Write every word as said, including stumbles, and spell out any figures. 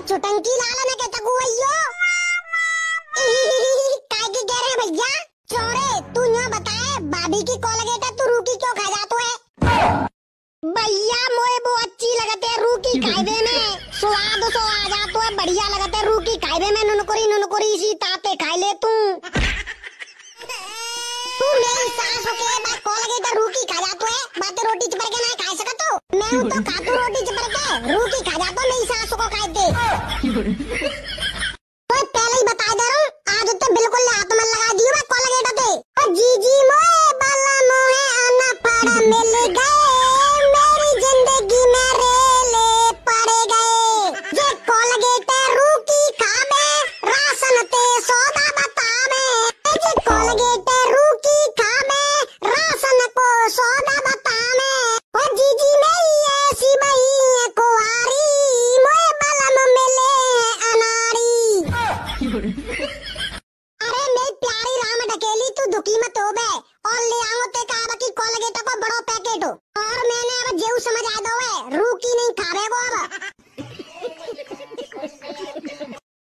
चुटंकी लाला ने कहता गुइयो काय की कह रहे भैया चोरे तू यूं बताए भाभी की कोलगेट तू रूकी क्यों खा जातो है भैया मोए वो अच्छी लगते है रूकी खाइबे में स्वाद सो आ जातो है बढ़िया लगते है रूकी खाइबे में नुनकुरी नुनकुरी सी ताते खाई ले तू तू मेरी सास होके बा कोलगेट रूकी खा जातो है बात रोटी चिपड़ के ना खा सकतो मैं तो खातू रोटी चिपड़ के रूकी खा जातो मेरी सास को खाए दे तो पहले ही बता दे रहा हूँ आज तो बिल्कुल हाथ में लगा दियो मैं कोलगेट ते और जी जी मोए बाला मोहे आना पड़ा मिल गए मेरी जिंदगी में रेले पड़ गए ये कोलगेट रूकी खाबे राशन ते सौदा बतावे ये कोलगेट रूकी खाबे राशन को सौदा बतावे और जी जी मेरी ऐसी बही है कुंवारी मोए बलम मिले अनारी अरे मेरी प्यारी राम ढकेली तू दुखी मत हो बे और ले आओ ते काबा की कोलगेट को बड़ो पैकेट हो और मैंने अब जेऊ समझ आ दो है रूकी नहीं खावे